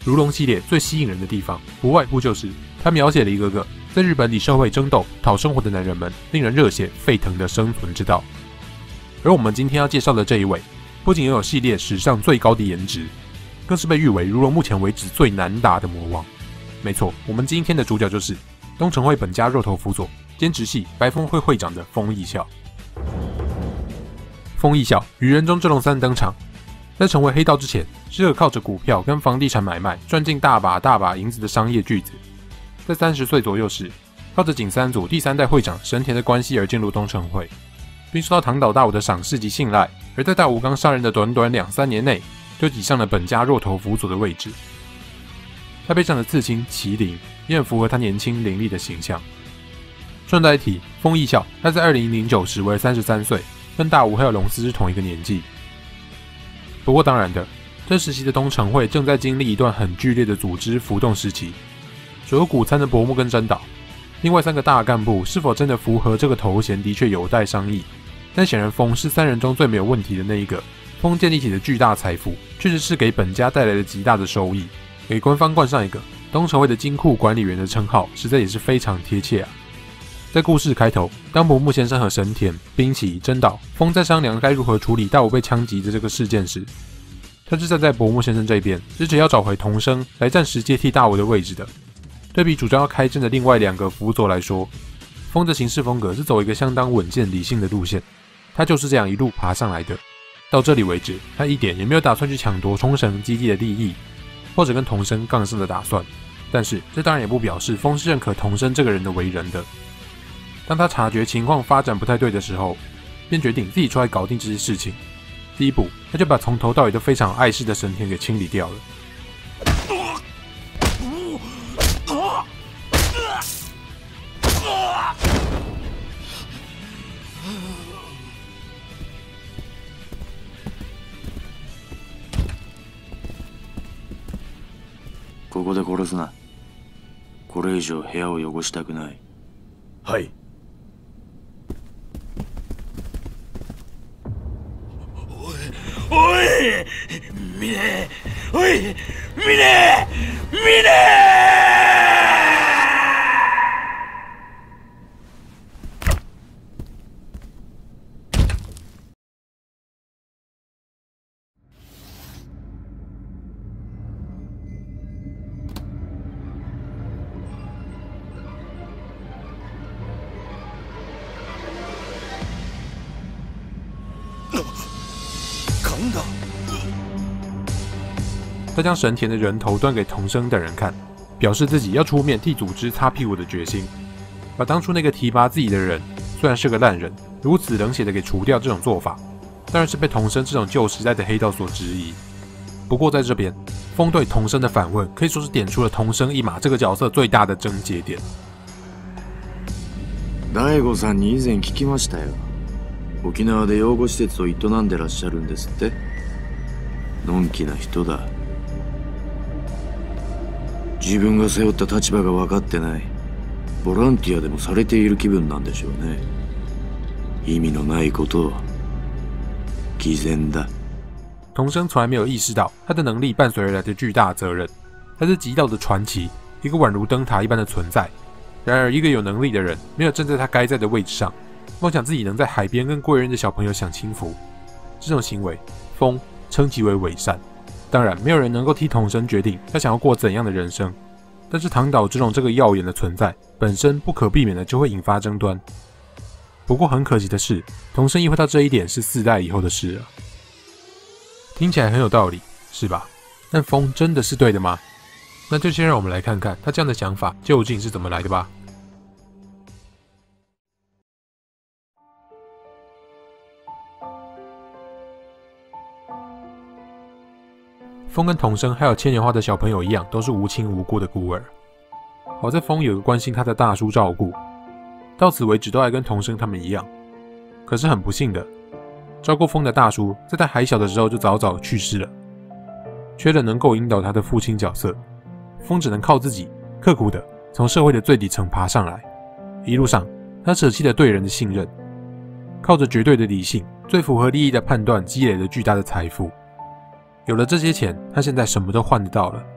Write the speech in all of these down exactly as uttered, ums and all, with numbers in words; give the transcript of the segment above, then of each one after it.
如龙系列最吸引人的地方，不外乎就是它描写了一个个在日本里社会争斗、讨生活的男人们令人热血沸腾的生存之道。而我们今天要介绍的这一位，不仅拥有系列史上最高的颜值，更是被誉为如龙目前为止最难打的魔王。没错，我们今天的主角就是东城会本家肉头辅佐、兼直系白风会会长的风义孝。风义孝于人中之龙三登场，在成为黑道之前，是个靠着股票跟房地产买卖赚进大把大把银子的商业巨子。在三十岁左右时，靠着景三组第三代会长神田的关系而进入东城会，并受到堂岛大武的赏识及信赖，而在大武刚杀人的短短两三年内，就挤上了本家肉头辅佐的位置。他背上的刺青麒麟也很符合他年轻凌厉的形象。顺带一提，风义孝他在二零零九时为三十三岁，跟大武还有龙司是同一个年纪。不过当然的，这时期的东城会正在经历一段很剧烈的组织浮动时期，所有谷参的薄木跟真岛，另外三个大干部是否真的符合这个头衔的确有待商议。但显然风是三人中最没有问题的那一个，风建立起的巨大财富确实是给本家带来了极大的收益，给官方冠上一个东城会的金库管理员的称号，实在也是非常贴切啊。在故事开头，当薄木先生和神田、滨崎、真岛、风在商量该如何处理大武被枪击的这个事件时，他是站在薄木先生这边，支持要找回童生来暂时接替大武的位置的。对比主张要开战的另外两个辅佐来说，风的行事风格是走一个相当稳健理性的路线，他就是这样一路爬上来的。到这里为止，他一点也没有打算去抢夺冲绳基地的利益，或者跟童生杠上的打算。但是这当然也不表示风是认可童生这个人的为人的。当他察觉情况发展不太对的时候，便决定自己出来搞定这些事情。第一步，他就把从头到尾都非常碍事的神田给清理掉了。 ここで殺すな。これ以上部屋を汚したくない。 はい。おい、ミネ、おい、ミネ、ミネ！ 他将神田的人头端给童生等人看，表示自己要出面替组织擦屁股的决心，把当初那个提拔自己的人虽然是个烂人，如此冷血的给除掉。这种做法当然是被童生这种旧时代的黑道所质疑。不过在这边，风对童生的反问可以说是点出了童生一马这个角色最大的症结点。 大悟さんに以前聞きましたよ。沖縄で養護施設を営んでらっしゃるんですって。のんきな人だ。自分が背負った立場が分かってない。ボランティアでもされている気分なんでしょうね。意味のないことを。偽善だ。 童生从来没有意识到他的能力伴随而来的巨大责任，他是极道的传奇，一个宛如灯塔一般的存在。然而，一个有能力的人没有站在他该在的位置上，梦想自己能在海边跟贵人的小朋友享清福，这种行为，风称其为伪善。当然，没有人能够替童生决定他想要过怎样的人生，但是堂岛之龙这个耀眼的存在本身不可避免的就会引发争端。不过很可惜的是，童生意会到这一点是四代以后的事了。听起来很有道理，是吧？但风真的是对的吗？那就先让我们来看看他这样的想法究竟是怎么来的吧。风跟童生还有千年花的小朋友一样，都是无亲无故的孤儿。好在风有个关心他的大叔照顾，到此为止都还跟童生他们一样。可是很不幸的，照顾风的大叔在他还小的时候就早早去世了，缺了能够引导他的父亲角色，风只能靠自己刻苦的从社会的最底层爬上来。一路上，他舍弃了对人的信任，靠着绝对的理性、最符合利益的判断，积累了巨大的财富。有了这些钱，他现在什么都换得到了，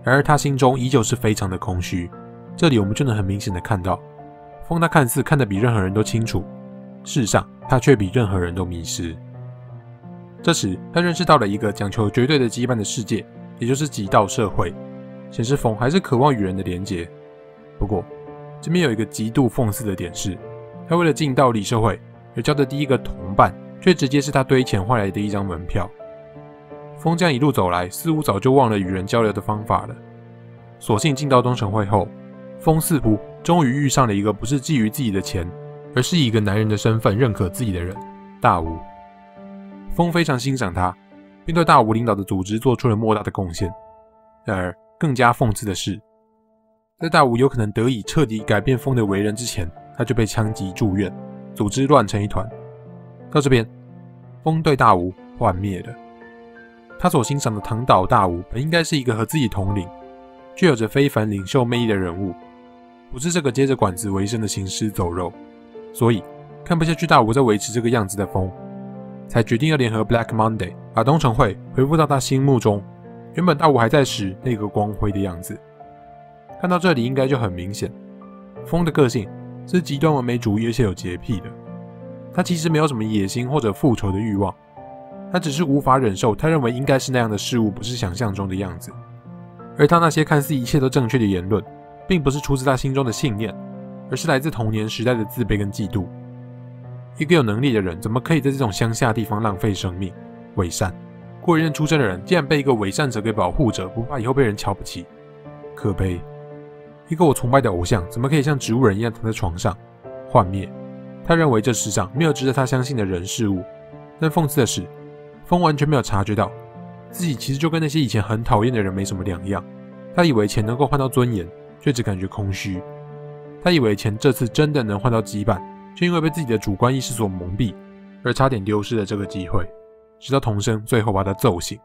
然而他心中依旧是非常的空虚。这里我们就能很明显的看到，风他看似看得比任何人都清楚，事实上他却比任何人都迷失。这时他认识到了一个讲求绝对的羁绊的世界，也就是极道社会，显示风还是渴望与人的连结。不过这边有一个极度讽刺的点是，他为了进到里社会而交的第一个同伴，却直接是他堆钱换来的一张门票。风这样一路走来，似乎早就忘了与人交流的方法了。所幸进到东城会后，风似乎终于遇上了一个不是觊觎自己的钱，而是以一个男人的身份认可自己的人——大吴。风非常欣赏他，并对大吴领导的组织做出了莫大的贡献。然而，更加讽刺的是，在大吴有可能得以彻底改变风的为人之前，他就被枪击住院，组织乱成一团。到这边，风对大吴幻灭了。他所欣赏的唐岛大吴本应该是一个和自己同龄，却有着非凡领袖魅力的人物，不是这个接着管子为生的行尸走肉。所以看不下去大吴在维持这个样子的风，才决定要联合 Black Monday 把东城会恢复到他心目中原本大吴还在时那个光辉的样子。看到这里应该就很明显，风的个性是极端完美主义而且有洁癖的。他其实没有什么野心或者复仇的欲望，他只是无法忍受他认为应该是那样的事物不是想象中的样子。而他那些看似一切都正确的言论，并不是出自他心中的信念，而是来自童年时代的自卑跟嫉妒。一个有能力的人怎么可以在这种乡下地方浪费生命？伪善，过一任出生的人竟然被一个伪善者给保护着，不怕以后被人瞧不起，可悲。一个我崇拜的偶像怎么可以像植物人一样躺在床上？幻灭。他认为这世上没有值得他相信的人事物，但讽刺的是，风完全没有察觉到自己其实就跟那些以前很讨厌的人没什么两样。他以为钱能够换到尊严，却只感觉空虚。他以为钱这次真的能换到羁绊，却因为被自己的主观意识所蒙蔽，而差点丢失了这个机会，直到童生最后把他揍醒。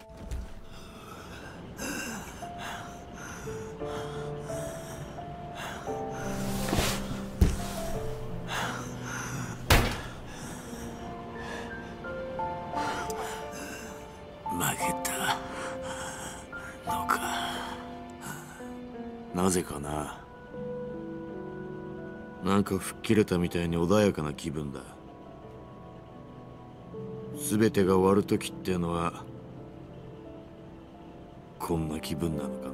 負けたのか。なぜかな。なんか吹っ切れたみたいに穏やかな気分だ。全てが終わる時ってのはこんな気分なのかな。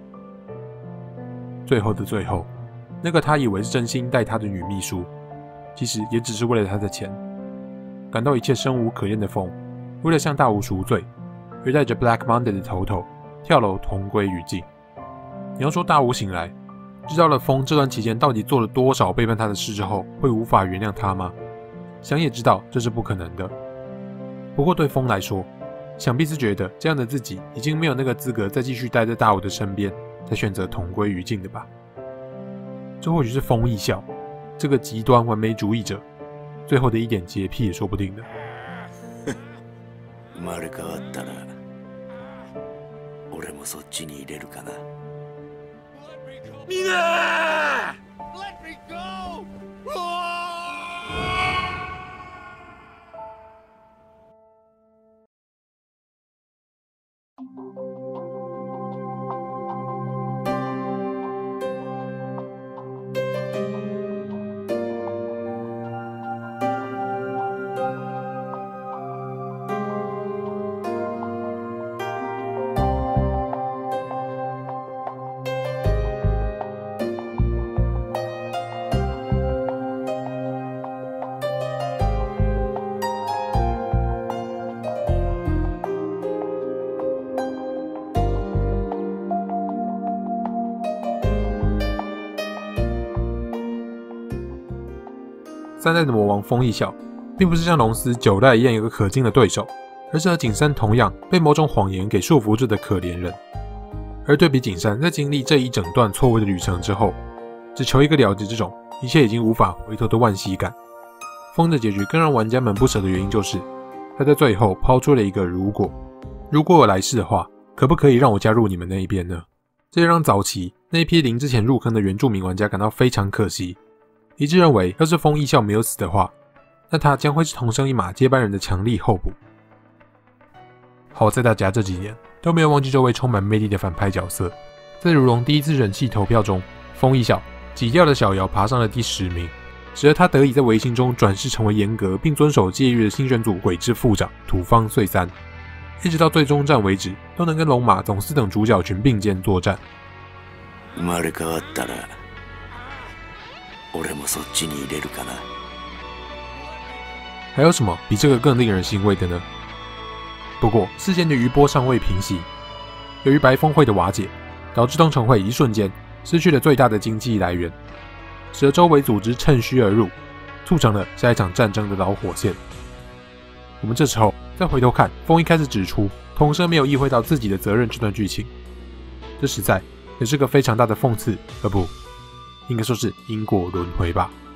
最后的最后，那个他以为是真心待他的女秘书，其实也只是为了他的钱。感到一切生无可恋的风，为了向大吴赎罪，而带着 Black Monday 的头头跳楼同归于尽。你要说大吴醒来，知道了风这段期间到底做了多少背叛他的事之后，会无法原谅他吗？想也知道这是不可能的。不过对风来说，想必是觉得这样的自己已经没有那个资格再继续待在大吴的身边，才选择同归于尽的吧。这或许是风义孝这个极端完美主义者最后的一点洁癖也说不定的。 生まれ変わったら俺もそっちに入れるかな。 みんな Let me go! 三代的魔王风义孝，并不是像龙司九代一样有个可敬的对手，而是和景山同样被某种谎言给束缚着的可怜人。而对比景山在经历这一整段错误的旅程之后，只求一个了结这种一切已经无法回头的惋惜感，风的结局更让玩家们不舍的原因就是，他在最后抛出了一个如果，如果有来世的话，可不可以让我加入你们那一边呢？这也让早期那一批零之前入坑的原住民玩家感到非常可惜。一致认为，要是风义孝没有死的话，那他将会是同生一马接班人的强力候补。好在大家这几年都没有忘记这位充满魅力的反派角色。在如龙第一次人气投票中，风一小挤掉了小瑶，爬上了第十名，使得他得以在维新中转世成为严格并遵守戒律的新选组鬼之副长土方岁三，一直到最终战为止，都能跟龙马、总司等主角群并肩作战。 生まれ変わったら、俺もそっちに入れるかな。 还有什么比这个更令人欣慰的呢？不过事件的余波尚未平息，由于白风会的瓦解，导致东城会一瞬间失去了最大的经济来源，使得周围组织趁虚而入，促成了下一场战争的导火线。我们这时候再回头看风一开始指出桐生没有意会到自己的责任这段剧情，这实在也是个非常大的讽刺，而不应该说是因果轮回吧。